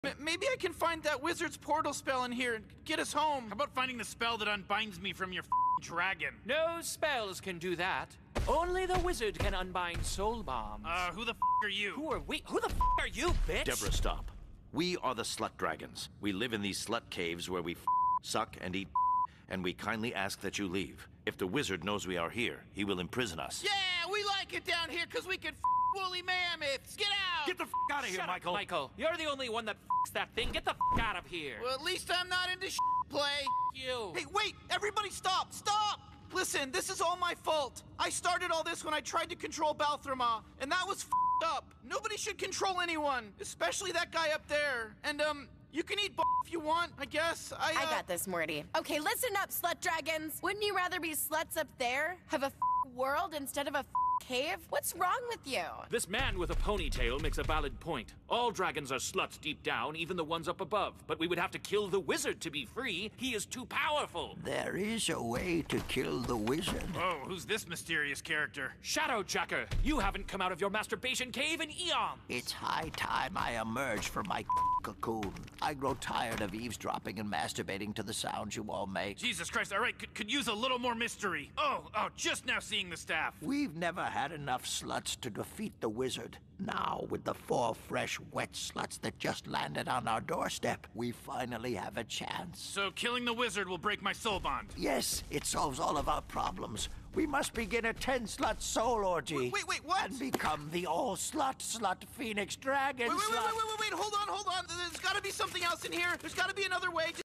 Maybe I can find that wizard's portal spell in here and get us home. How about finding the spell that unbinds me from your dragon? No spells can do that. Only the wizard can unbind soul bombs. Who the are you? Who are we? Who the are you, bitch? Deborah, stop. We are the Slut Dragons. We live in these slut caves where we suck and eat, and we kindly ask that you leave. If the wizard knows we are here, he will imprison us. Yeah, we like it down here because we can woolly mammoths. Get out! Get the out of here, Shut Michael. up, Michael. You're the only one that that thing. Get the out of here. Well, at least I'm not into play. You. Hey, wait! Everybody stop! Stop! Listen, this is all my fault. I started all this when I tried to control Balthrama, and that was up. Nobody should control anyone, especially that guy up there. And, you can eat if you want, I guess. I got this, Morty. Okay, listen up, slut dragons. Wouldn't you rather be sluts up there? Have a world instead of a cave? What's wrong with you? This man with a ponytail makes a valid point. All dragons are sluts deep down, even the ones up above. But we would have to kill the wizard to be free. He is too powerful. There is a way to kill the wizard. Oh, who's this mysterious character? Shadowjacker, you haven't come out of your masturbation cave in eons. It's high time I emerge from my cocoon. I grow tired of eavesdropping and masturbating to the sounds you all make. Jesus Christ, all right, could use a little more mystery. Oh, just now seeing the staff. We've never had enough sluts to defeat the wizard. Now, with the 4 fresh, wet sluts that just landed on our doorstep, we finally have a chance. So killing the wizard will break my soul bond. Yes, it solves all of our problems. We must begin a 10-slut soul orgy. Wait, what? And become the all-slut Phoenix Dragon Wait, hold on. There's gotta be something else in here. There's gotta be another way.